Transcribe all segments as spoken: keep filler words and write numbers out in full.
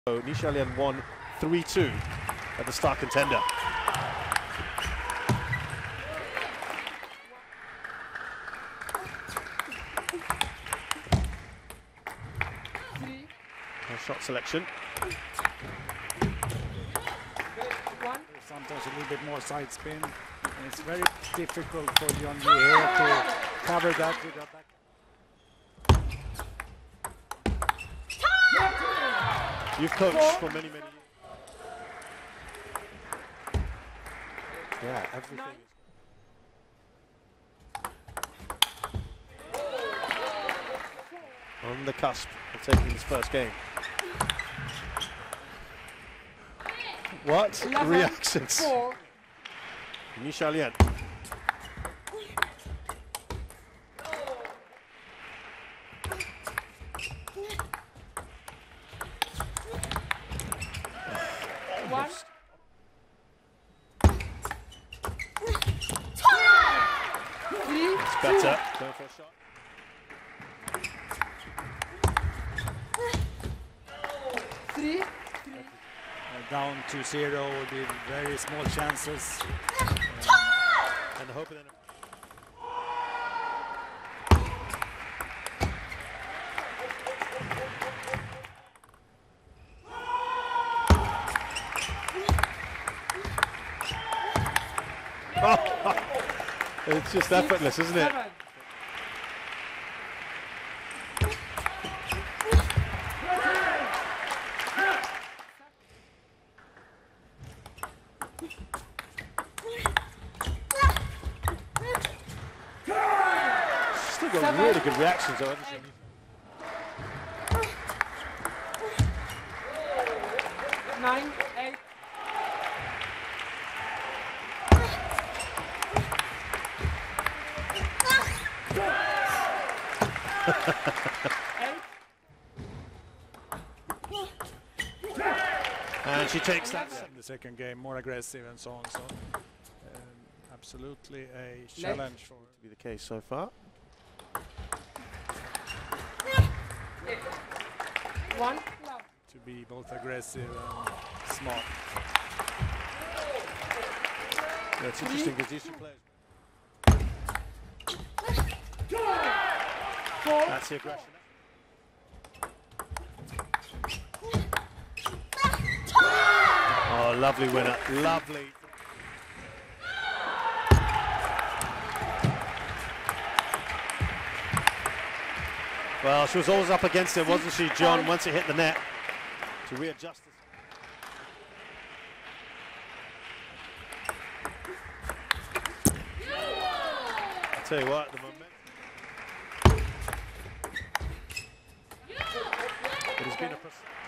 Nisha Lian won three two at the Star Contender. No shot selection. Sometimes a little bit more side spin. And it's very difficult for Jeonji here to cover that with that back. You've coached for many, many years. Yeah, everything is on the cusp of taking his first game. What reactions? Nisha Lian. One. Three. It's better. Going for a shot. Three. Uh, down to zero would be very small chances. Uh, and the hope of then. It's just effortless, isn't it? Still got really good reactions though. Nine, eight. And she takes that in the second game, more aggressive and so on. So, um, absolutely a challenge for to be the case so far. One. To be both aggressive and smart. Yeah, it's interesting because these two players. Four. That's the aggression. Oh, lovely winner. Lovely. Well, she was always up against it, wasn't she, John, once it hit the net to readjust it. I'll tell you what, the momentum. It has been a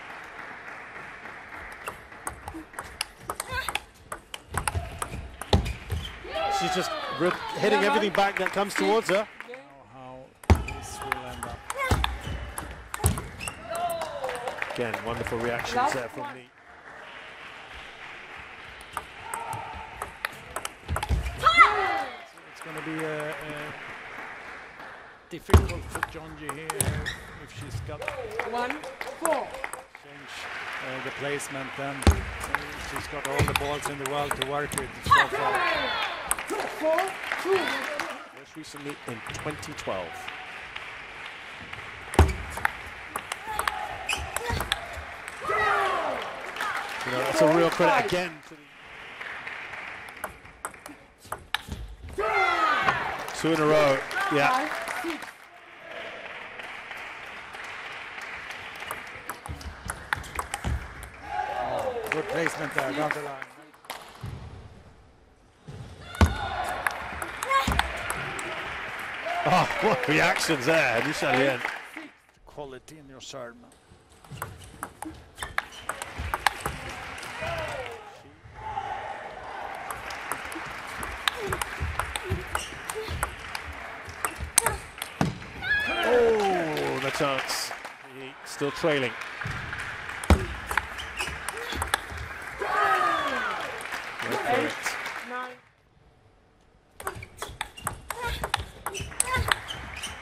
She's just rip, hitting everything back that comes towards her. How this will end up. Again, wonderful reactions there from me. It's going to be a, a difficult for Jeonji here if she's got One. Four. change uh, the placement. Then uh, she's got all the balls in the world to work with so far. Four. Two. Most recently in twenty twelve. You know, that's a real credit again to the two in a row. Yeah. Five, six. Good placement there, down the line. Oh, what reactions there, Nisha Lian. Quality in your serve. Oh, the chance. Still trailing. Eight. Nine.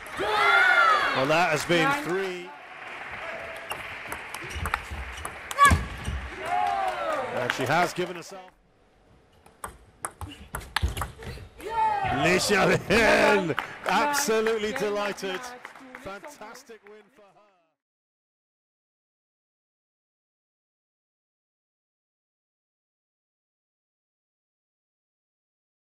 Well, that has been Nine. three. And she has given herself. Li Xiaolin, absolutely delighted. Fantastic win for her.